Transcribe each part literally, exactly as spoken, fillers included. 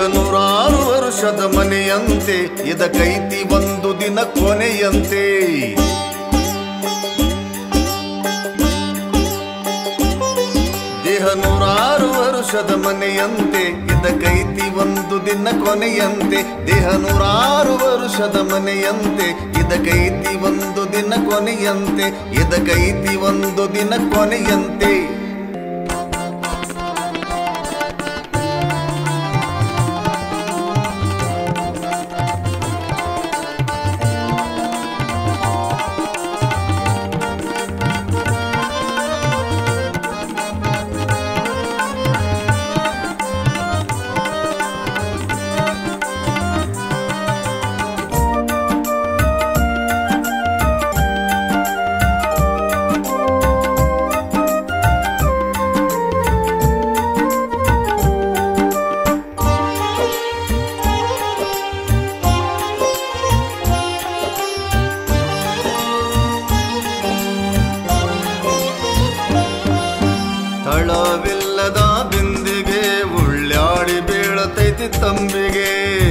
ನೂರಾರು ವರುಷದ ಮನೆಯಂತೆ ಇದಕ್ಕೈತಿ ಒಂದು ದಿನ ಕೊನೆಯಂತೆ ದೇಹ ನೂರಾರು ವರುಷದ ಮನೆಯಂತೆ ಇದಕ್ಕೈತಿ ಒಂದು ದಿನ ಕೊನೆಯಂತೆ ದೇಹ ನೂರಾರು ವರುಷದ ಮನೆಯಂತೆ ಇದಕ್ಕೈತಿ ಒಂದು ದಿನ ಕೊನೆಯಂತೆ ಇದಕ್ಕೈತಿ ಒಂದು ದಿನ ಕೊನೆಯಂತೆ ತಳವಿಲ್ಲದ ಬಿಂದಿಗೆ ಉಳ್ಳಾಡಿ ಬೀಳತೈತಿ ತಂಬಿಗೆ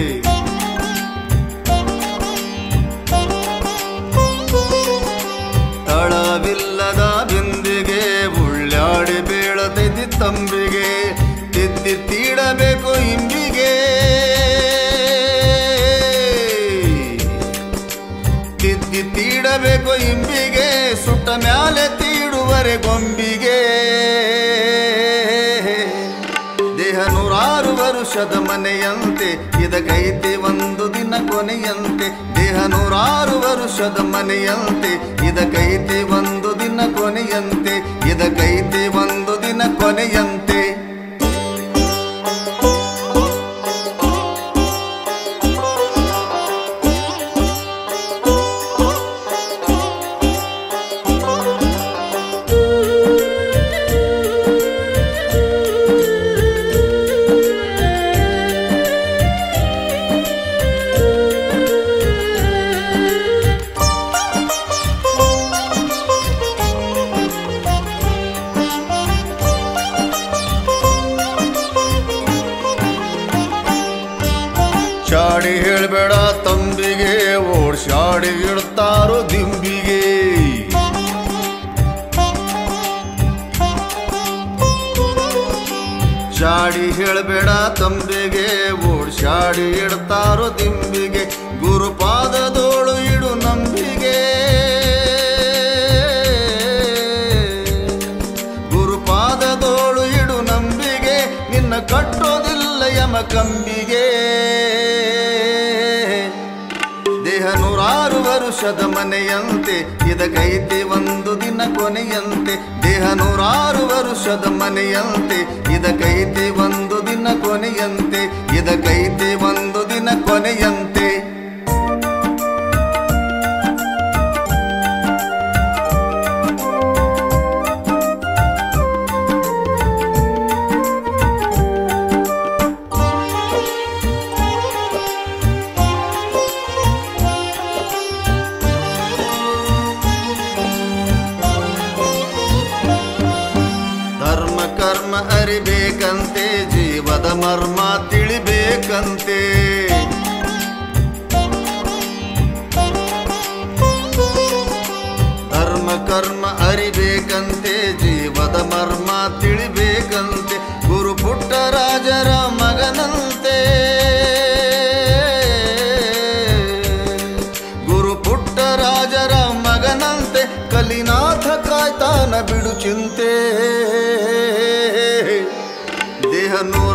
ತಳವಿಲ್ಲದ ಬಿಂದಿಗೆ ಉಳ್ಳಾಡಿ ಬೀಳತೈತಿ ತಂಬಿಗೆ ತಿದ್ದಿ ತೀಡಬೇಕು ಇಂಬಿಗೆ ತಿದ್ದಿ ತೀಡಬೇಕು ಇಂಬಿಗೆ ಸುಟ್ಟ ಮ್ಯಾಲೆ ತೀಡುವರೆ ಗೊಂಬಿಗೆ ದೇಹ ನೂರಾರು ವರುಷದ ಮನೆಯಂತೆ ಇದಕ್ಕೈತಿ ಒಂದು ದಿನ ಕೊನೆಯಂತೆ ದೇಹ ನೂರಾರು ವರುಷದ ಮನೆಯಂತೆ ಇದಕ್ಕೈತಿ ಒಂದು ದಿನ ಕೊನೆಯಂತೆ ಇದಕ್ಕೈತಿ ಒಂದು ದಿನ ಕೊನೆಯಂತೆ ಚಾಡಿ ಹೇಳ್ಬೇಡ ತಂಬಿಗೆ ಓಡ್ಸಾಡಿ ಇಡ್ತಾರೋ ದಿಂಬಿಗೆ ಚಾಡಿ ಹೇಳ್ಬೇಡ ತಂಬಿಗೆ ಓಡ್ಸಾಡಿ ಇಡ್ತಾರೋ ದಿಂಬಿಗೆ ಗುರುಪಾದದೋಳು ಇಡು ನಂಬಿಗೆ ಗುರುಪಾದದೋಳು ಇಡು ನಂಬಿಗೆ ನಿನ್ನ ಕಟ್ಟೋದಿಲ್ಲ ಯಮ ಕಂಬಿಗೆ ದೇಹ ನೂರಾರು ವರುಷದ ಮನೆಯಂತೆ ಇದಕ್ಕೈತಿ ಒಂದು ದಿನ ಕೊನೆಯಂತೆ ದೇಹ ನೂರಾರು ವರುಷದ ಮನೆಯಂತೆ ಇದಕ್ಕೈತಿ ಒಂದು ದಿನ ಕೊನೆಯಂತೆ ಇದಕ್ಕೈತಿ ಒಂದು ದಿನ ಕೊನೆಯಂತೆ ಕರ್ಮ ಅರಿಬೇಕಂತೆ ಜೀವದ ಮರ್ಮ ತಿಳಿಬೇಕಂತೆ ಧರ್ಮ ಕರ್ಮ ಅರಿಬೇಕಂತೆ ಜೀವದ ಮರ್ಮ ತಿಳಿಬೇಕಂತೆ ಗುರು ಪುಟ್ಟ ರಾಜರ ಮಗನಂತೆ ಗುರು ಪುಟ್ಟ ರಾಜರ ಮಗನಂತೆ ಕಲಿನಾಥ ಕಾಯ್ತಾನ ಬಿಡು ಚಿಂತೆ ದೇಹ